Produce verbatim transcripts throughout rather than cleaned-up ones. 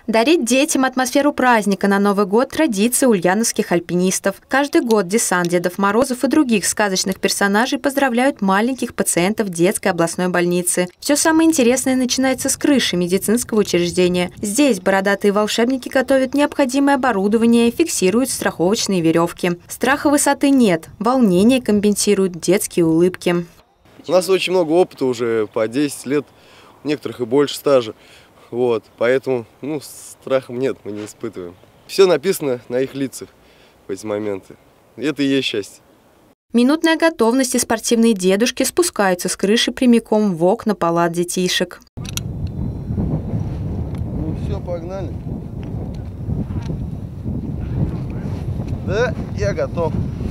Дарить детям атмосферу праздника на Новый год – традиция ульяновских альпинистов. Каждый год десант Дедов Морозов и других сказочных персонажей поздравляют маленьких пациентов детской областной больницы. Все самое интересное начинается с крыши медицинского учреждения. Здесь бородатые волшебники готовят необходимое оборудование и фиксируют страховочные веревки. Страха высоты нет, волнение компенсируют детские улыбки. У нас очень много опыта уже, по десять лет, у некоторых и больше стажа. Вот, поэтому, ну, страха нет, мы не испытываем. Все написано на их лицах в эти моменты. И это и есть счастье. Минутная готовность и спортивные дедушки спускаются с крыши прямиком в окна палат детишек. Ну все, погнали. Да, я готов.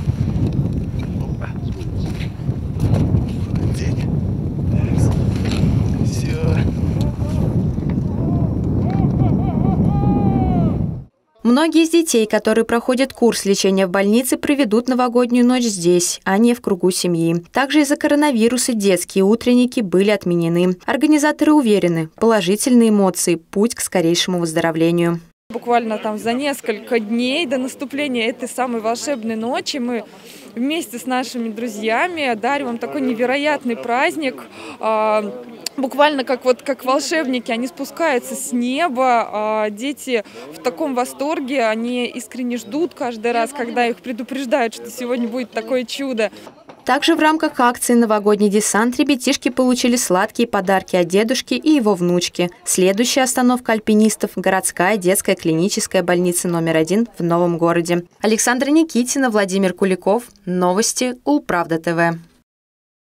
Многие из детей, которые проходят курс лечения в больнице, проведут новогоднюю ночь здесь, а не в кругу семьи. Также из-за коронавируса детские утренники были отменены. Организаторы уверены, положительные эмоции – путь к скорейшему выздоровлению. Буквально там за несколько дней до наступления этой самой волшебной ночи мы вместе с нашими друзьями дарим вам такой невероятный праздник. Буквально как вот как волшебники, они спускаются с неба, дети в таком восторге, они искренне ждут каждый раз, когда их предупреждают, что сегодня будет такое чудо. Также в рамках акции «Новогодний десант» ребятишки получили сладкие подарки от дедушки и его внучки. Следующая остановка альпинистов – городская детская клиническая больница номер один в Новом городе. Александра Никитина, Владимир Куликов. Новости Улправда ТВ.